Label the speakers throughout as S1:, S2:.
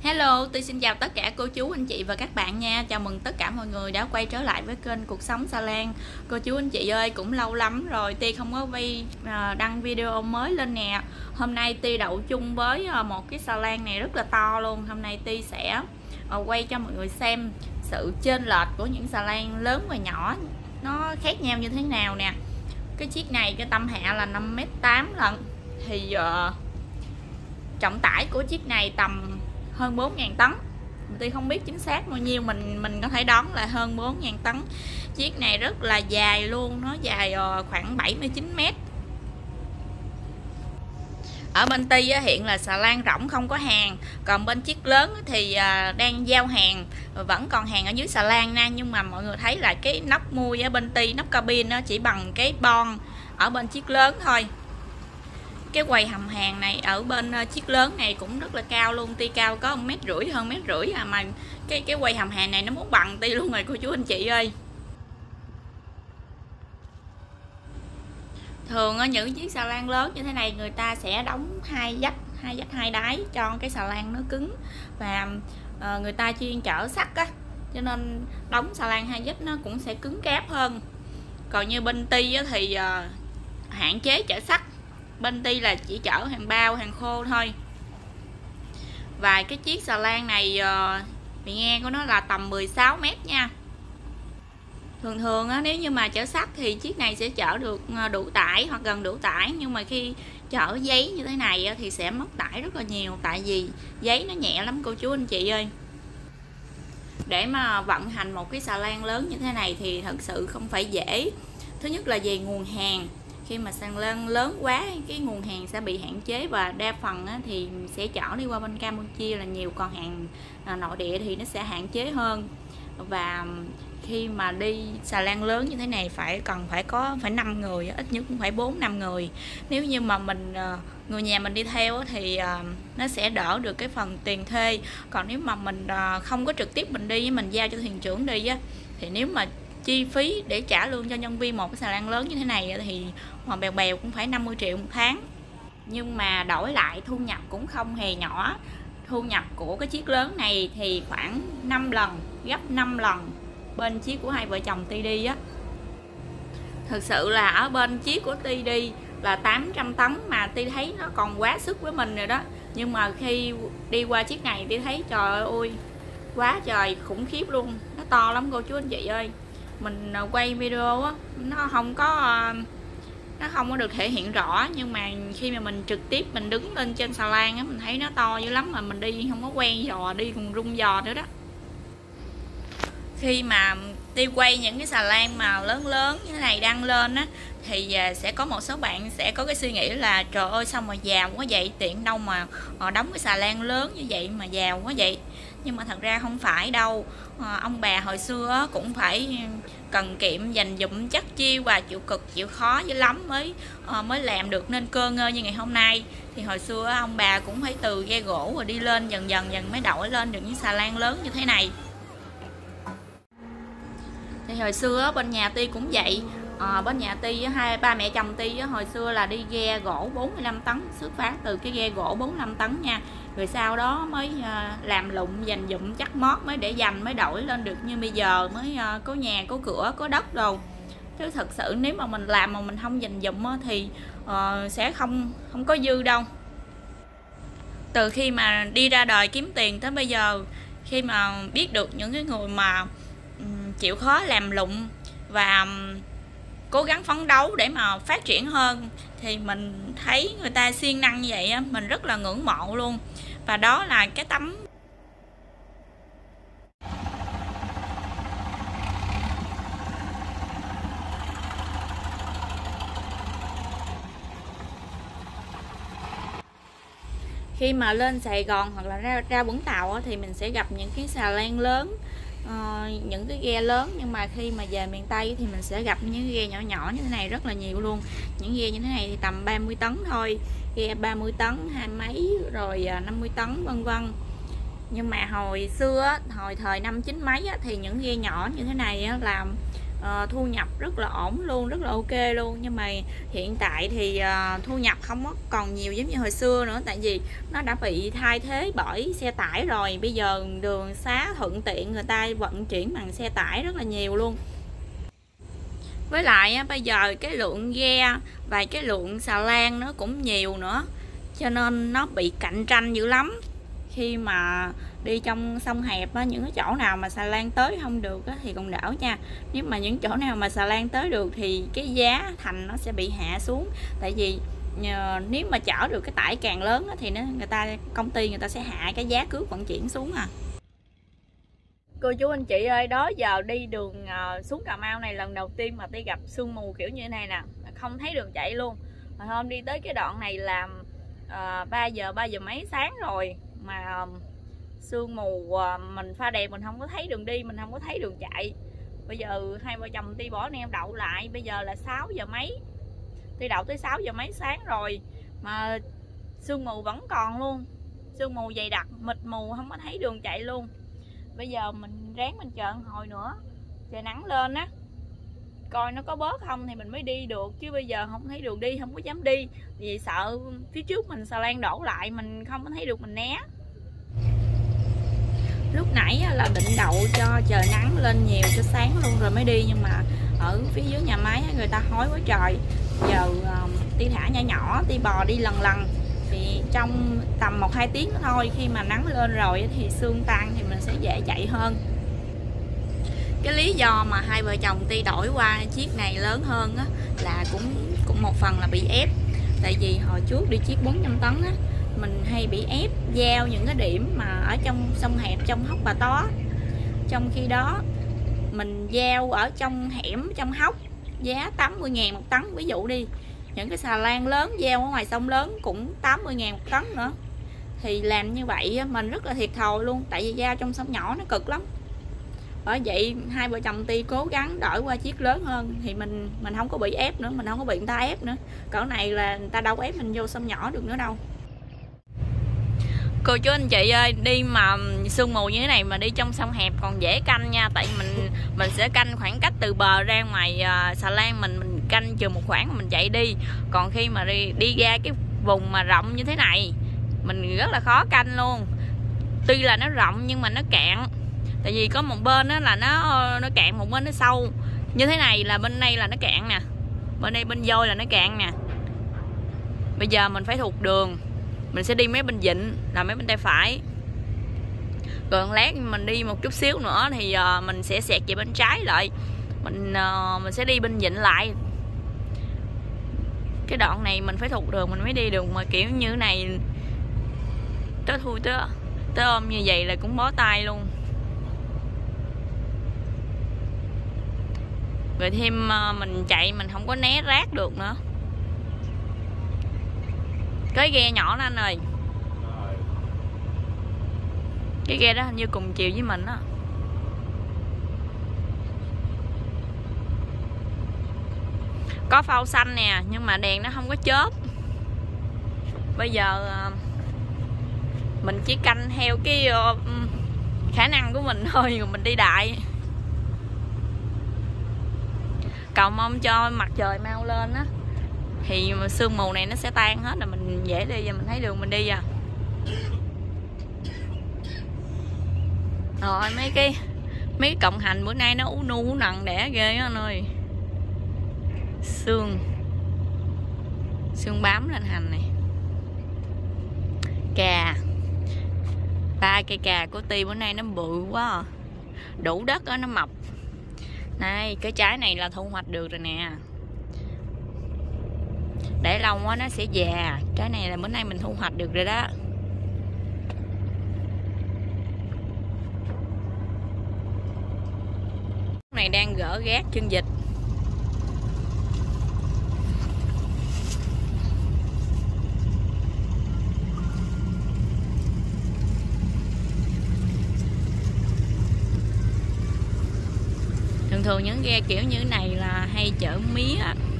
S1: Hello, tôi xin chào tất cả cô chú, anh chị và các bạn nha. Chào mừng tất cả mọi người đã quay trở lại với kênh Cuộc Sống Sa Lan. Cô chú, anh chị ơi, cũng lâu lắm rồi Ti không có đăng video mới lên nè. Hôm nay Ti đậu chung với một cái sa lan này rất là to luôn. Hôm nay Ti sẽ quay cho mọi người xem sự chênh lệch của những sa lan lớn và nhỏ, nó khác nhau như thế nào nè. Cái chiếc này cái tâm hạ là 5m8 lận. Thì trọng tải của chiếc này tầm hơn 4.000 tấn. Tôi không biết chính xác bao nhiêu, mình có thể đoán là hơn 4.000 tấn. Chiếc này rất là dài luôn, nó dài khoảng 79 mét. Ở bên Ti hiện là xà lan rỗng không có hàng, còn bên chiếc lớn thì đang giao hàng, vẫn còn hàng ở dưới xà lan nha. Nhưng mà mọi người thấy là cái nóc mui ở bên Ti, nóc cabin chỉ bằng cái bon ở bên chiếc lớn thôi. Cái quầy hầm hàng này ở bên chiếc lớn này cũng rất là cao luôn. Ti cao có 1,5 m, hơn 1,5 m mà cái quầy hầm hàng này nó muốn bằng Ti luôn rồi cô chú anh chị ơi. Thường ở những chiếc xà lan lớn như thế này người ta sẽ đóng hai vách hai đáy cho cái xà lan nó cứng, và người ta chuyên chở sắt á, cho nên đóng xà lan hai vách nó cũng sẽ cứng cáp hơn. Còn như bên Ti thì hạn chế chở sắt, bên Ti là chỉ chở hàng bao, hàng khô thôi. Và cái chiếc xà lan này bề ngang của nó là tầm 16 mét nha. Thường nếu như mà chở sắt thì chiếc này sẽ chở được đủ tải hoặc gần đủ tải, nhưng mà khi chở giấy như thế này thì sẽ mất tải rất là nhiều, tại vì giấy nó nhẹ lắm cô chú anh chị ơi. Để mà vận hành một cái xà lan lớn như thế này thì thật sự không phải dễ. Thứ nhất là về nguồn hàng, khi mà xà lan lớn quá cái nguồn hàng sẽ bị hạn chế, và đa phần thì sẽ chở đi qua bên Campuchia là nhiều, còn hàng nội địa thì nó sẽ hạn chế hơn. Và khi mà đi xà lan lớn như thế này phải 5 người, ít nhất cũng phải 4-5 người. Nếu như mà người nhà mình đi theo thì nó sẽ đỡ được cái phần tiền thuê. Còn nếu mà mình không có trực tiếp mình đi, mình giao cho thuyền trưởng đi thì nếu mà chi phí để trả lương cho nhân viên một cái xà lan lớn như thế này thì bèo cũng phải 50 triệu một tháng. Nhưng mà đổi lại thu nhập cũng không hề nhỏ. Thu nhập của cái chiếc lớn này thì khoảng 5 lần, gấp 5 lần bên chiếc của hai vợ chồng Ti đi á. Thực sự là ở bên chiếc của Ti đi là 800 tấn mà Ti thấy nó còn quá sức với mình rồi đó. Nhưng mà khi đi qua chiếc này Ti thấy trời ơi, quá trời khủng khiếp luôn. Nó to lắm cô chú anh chị ơi. Mình quay video á, nó không có được thể hiện rõ, nhưng mà khi mà mình trực tiếp mình đứng lên trên xà lan á, mình thấy nó to dữ lắm, mà mình đi không có quen giò, đi còn rung giò nữa đó. Khi mà đi quay những cái xà lan mà lớn lớn như thế này đăng lên á, thì sẽ có một số bạn sẽ có cái suy nghĩ là trời ơi sao mà giàu quá vậy, tiện đâu mà họ đóng cái xà lan lớn như vậy mà giàu quá vậy. Nhưng mà thật ra không phải đâu. Ông bà hồi xưa cũng phải cần kiệm, dành dụm chắc chiêu và chịu cực chịu khó dữ lắm mới làm được nên cơ ngơi như ngày hôm nay. Thì hồi xưa ông bà cũng phải từ ghe gỗ rồi đi lên dần dần mới đổi lên được những xà lan lớn như thế này. Thì hồi xưa bên nhà Ti cũng vậy. Bên nhà Ti, ba mẹ chồng Ti hồi xưa là đi ghe gỗ 45 tấn, xuất phát từ cái ghe gỗ 45 tấn nha. Rồi sau đó mới làm lụng, dành dụm chắc mót mới để dành, mới đổi lên được như bây giờ, mới có nhà, có cửa, có đất rồi. Chứ thật sự nếu mà mình làm mà mình không dành dụm thì sẽ không có dư đâu. Từ khi mà đi ra đời kiếm tiền tới bây giờ, khi mà biết được những cái người mà chịu khó làm lụng và cố gắng phấn đấu để mà phát triển hơn, thì mình thấy người ta siêng năng như vậy mình rất là ngưỡng mộ luôn. Và đó là cái tấm khi mà lên Sài Gòn hoặc là ra Vũng Tàu thì mình sẽ gặp những cái xà lan lớn, những cái ghe lớn. Nhưng mà khi mà về miền Tây thì mình sẽ gặp những ghe nhỏ nhỏ như thế này rất là nhiều luôn. Những ghe như thế này thì tầm 30 tấn thôi, ghe 30 tấn, 20 mấy, rồi 50 tấn vân vân. Nhưng mà hồi xưa, hồi thời năm 9 mấy thì những ghe nhỏ như thế này là thu nhập rất là ổn luôn, rất là ok luôn. Nhưng mà hiện tại thì thu nhập không có còn nhiều giống như hồi xưa nữa, tại vì nó đã bị thay thế bởi xe tải rồi. Bây giờ đường xá thuận tiện, người ta vận chuyển bằng xe tải rất là nhiều luôn. Với lại bây giờ cái lượng ghe và cái lượng xà lan nó cũng nhiều nữa, cho nên nó bị cạnh tranh dữ lắm. Khi mà đi trong sông hẹp á, những cái chỗ nào mà xà lan tới không được á, thì còn đỡ nha. Nhưng mà những chỗ nào mà xà lan tới được thì cái giá thành nó sẽ bị hạ xuống. Tại vì nếu mà chở được cái tải càng lớn á, thì công ty người ta sẽ hạ cái giá cước vận chuyển xuống à. Cô chú anh chị ơi, đó giờ đi đường xuống Cà Mau này lần đầu tiên mà đi gặp sương mù kiểu như thế này nè, không thấy đường chạy luôn. Hồi hôm đi tới cái đoạn này là 3 giờ mấy sáng rồi mà sương mù, mình pha đèn mình không có thấy đường đi, mình không có thấy đường chạy. Bây giờ hai vợ chồng Ti bỏ anh em đậu lại, bây giờ là 6 giờ mấy, Ti đậu tới 6 giờ mấy sáng rồi mà sương mù vẫn còn luôn, sương mù dày đặc mịt mù, không có thấy đường chạy luôn. Bây giờ mình ráng mình chờ một hồi nữa trời nắng lên á, coi nó có bớt không thì mình mới đi được, chứ bây giờ không thấy đường đi, không có dám đi vì sợ phía trước mình xà lan đổ lại mình không có thấy được, mình né. Lúc nãy là định đậu cho trời nắng lên nhiều cho sáng luôn rồi mới đi, nhưng mà ở phía dưới nhà máy người ta hối quá trời. Giờ Ti thả nhỏ nhỏ, Ti bò đi lần lần thì trong tầm 1-2 tiếng thôi, khi mà nắng lên rồi thì sương tan thì mình sẽ dễ chạy hơn. Cái lý do mà hai vợ chồng Ti đổi qua chiếc này lớn hơn á, là cũng một phần là bị ép. Tại vì hồi trước đi chiếc 400 tấn á, mình hay bị ép giao những cái điểm mà ở trong sông hẹp, trong hốc Bà Tó. Trong khi đó mình giao ở trong hẻm, trong hốc giá 80.000 một tấn. Ví dụ đi, những cái xà lan lớn giao ở ngoài sông lớn cũng 80.000 một tấn nữa. Thì làm như vậy mình rất là thiệt thòi luôn, tại vì giao trong sông nhỏ nó cực lắm. Bởi vậy hai vợ chồng Ti cố gắng đổi qua chiếc lớn hơn thì mình không có bị ép nữa, mình không có bị người ta ép nữa. Cỡ này là người ta đâu ép mình vô sông nhỏ được nữa đâu. Cô chú anh chị ơi, đi mà sương mù như thế này mà đi trong sông hẹp còn dễ canh nha. Tại mình sẽ canh khoảng cách từ bờ ra ngoài xà lan, mình canh chừng một khoảng mà mình chạy đi. Còn khi mà đi ra cái vùng mà rộng như thế này mình rất là khó canh luôn. Tuy là nó rộng nhưng mà nó cạn. Tại vì có một bên đó là nó cạn, một bên nó sâu. Như thế này là bên đây là nó cạn nè, bên đây bên voi là nó cạn nè. Bây giờ mình phải thuộc đường, mình sẽ đi mấy bên vịnh là mấy bên tay phải. Rồi lát mình đi một chút xíu nữa thì mình sẽ xẹt về bên trái lại. Mình sẽ đi bên vịnh lại. Cái đoạn này mình phải thuộc đường mình mới đi được, mà kiểu như thế này tới ôm như vậy là cũng bó tay luôn. Rồi thêm mình chạy mình không có né rác được nữa. Cái ghe nhỏ đó anh ơi, cái ghe đó hình như cùng chiều với mình á. Có phao xanh nè, nhưng mà đèn nó không có chớp. Bây giờ mình chỉ canh theo cái khả năng của mình thôi, rồi mình đi đại. Cầu mong cho mặt trời mau lên á, thì sương mù này nó sẽ tan hết rồi mình dễ đi và mình thấy đường mình đi à. Rồi mấy cộng hành bữa nay nó ú nu ú nặng đẻ ghê á anh ơi. Sương bám lên hành này. Cà, 3 cây cà của Ti bữa nay nó bự quá à. Đủ đất đó, nó mập. Này, cái trái này là thu hoạch được rồi nè. Để lâu quá nó sẽ già. Trái này là bữa nay mình thu hoạch được rồi đó. Này đang gỡ gác chân vịt. Thường những ghe kiểu như này là hay chở mía.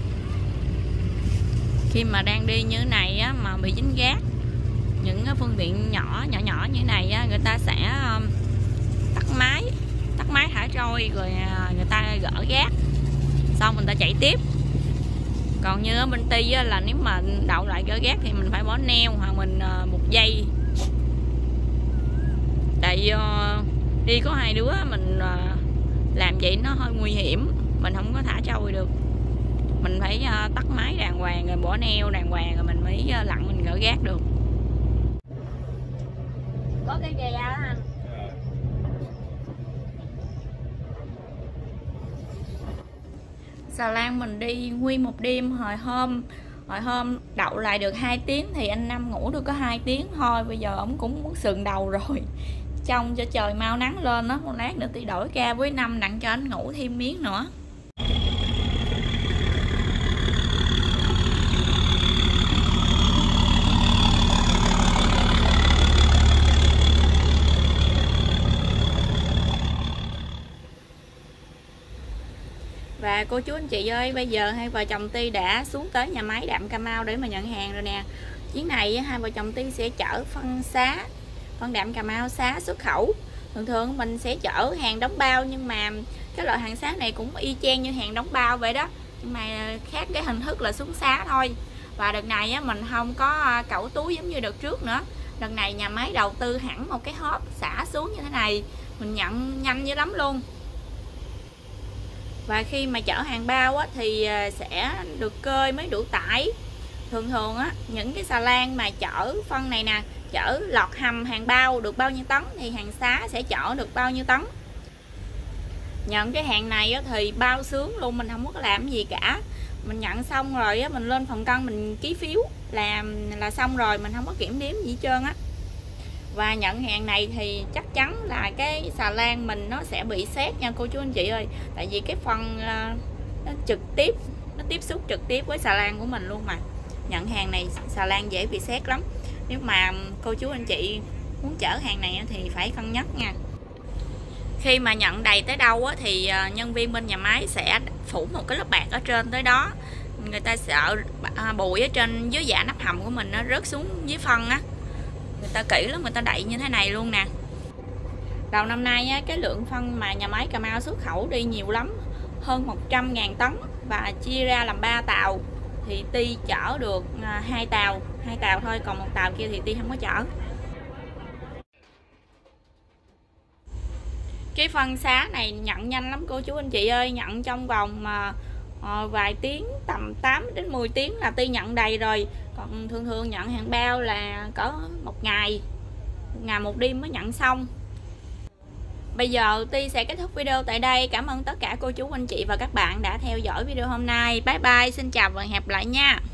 S1: Khi mà đang đi như thế này á, mà bị dính gác, những phương tiện nhỏ như này á, người ta sẽ tắt máy tắt máy thả trôi rồi người ta gỡ gác xong người ta chạy tiếp. Còn như ở bên Ti á, là nếu mà đậu lại gỡ gác thì mình phải bỏ neo hoặc mình một giây. Tại đi có hai đứa mình làm vậy nó hơi nguy hiểm, mình không có thả trôi được. Mình phải tắt máy đàng hoàng rồi bỏ neo đàng hoàng rồi mình mới lặn mình gỡ gác được. Có cái ghe đó anh. Xà lan mình đi nguyên một đêm. Hồi hôm đậu lại được 2 tiếng thì anh Năm ngủ được có 2 tiếng thôi. Bây giờ ổng cũng muốn sườn đầu rồi. Trông cho trời mau nắng lên đó, một lát nữa thì đổi ca với Năm đặng cho anh ngủ thêm miếng nữa. Và cô chú anh chị ơi, bây giờ hai vợ chồng Ti đã xuống tới nhà máy đạm Cà Mau để mà nhận hàng rồi nè. Chuyến này hai vợ chồng Ti sẽ chở phân đạm Cà Mau sá xuất khẩu. Thường mình sẽ chở hàng đóng bao, nhưng mà cái loại hàng sá này cũng y chang như hàng đóng bao vậy đó, nhưng mà khác cái hình thức là xuống sá thôi. Và đợt này á, mình không có cẩu túi giống như đợt trước nữa. Đợt này nhà máy đầu tư hẳn một cái hốp xả xuống như thế này, mình nhận nhanh dữ lắm luôn. Và khi mà chở hàng bao á, thì sẽ được cơi mới đủ tải. Thường á, những cái xà lan mà chở phân này nè, chở lọt hầm hàng bao được bao nhiêu tấn thì hàng xá sẽ chở được bao nhiêu tấn. Nhận cái hàng này á, thì bao sướng luôn, mình không có làm gì cả. Mình nhận xong rồi á, mình lên phòng cân mình ký phiếu là xong rồi, mình không có kiểm đếm gì hết trơn á. Và nhận hàng này thì chắc chắn là cái xà lan mình nó sẽ bị sét nha cô chú anh chị ơi. Tại vì cái phần nó tiếp xúc trực tiếp với xà lan của mình luôn mà. Nhận hàng này xà lan dễ bị sét lắm. Nếu mà cô chú anh chị muốn chở hàng này thì phải cân nhắc nha. Khi mà nhận đầy tới đâu thì nhân viên bên nhà máy sẽ phủ một cái lớp bạc ở trên tới đó. Người ta sợ bụi ở trên dưới dạ nắp hầm của mình nó rớt xuống dưới phân á. Người ta kỹ lắm, người ta đậy như thế này luôn nè. Đầu năm nay á, cái lượng phân mà nhà máy Cà Mau xuất khẩu đi nhiều lắm, hơn 100.000 tấn và chia ra làm 3 tàu thì Ti chở được 2 tàu thôi, còn một tàu kia thì Ti không có chở. Cái phân xá này nhận nhanh lắm cô chú anh chị ơi, nhận trong vòng vài tiếng, tầm 8 đến 10 tiếng là Ti nhận đầy rồi. Còn thường nhận hàng bao là có một ngày một đêm mới nhận xong. Bây giờ Ti sẽ kết thúc video tại đây. Cảm ơn tất cả cô chú anh chị và các bạn đã theo dõi video hôm nay. Bye bye, xin chào và hẹn gặp lại nha.